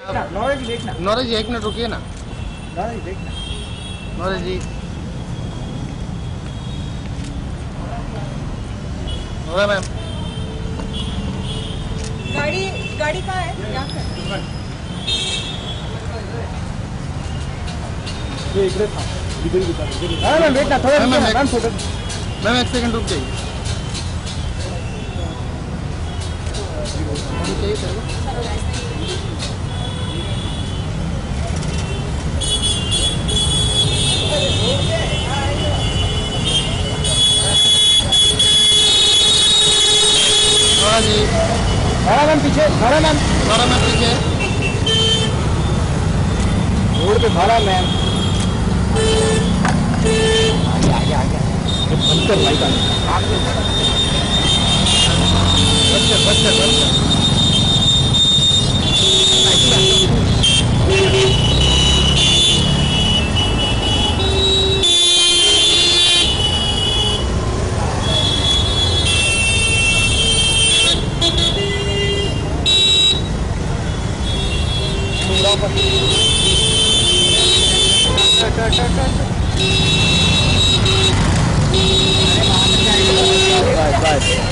Knowledge देखना, knowledge 1 minute रुकिए ना। नॉलेज देखना, नॉलेज जी हो रहा मैम। गाड़ी कहाँ है? यहाँ पे ये इधर था, इधर ही था। हाँ मैम देखना थोड़ा, मैम फोटो। मैम 1 सेकंड रुक जाइए। चाहिए जी। मैम पीछे, मैम पीछे रोड पे भाड़ा मैम। आगे बंद कर भाई का। बच्चे बस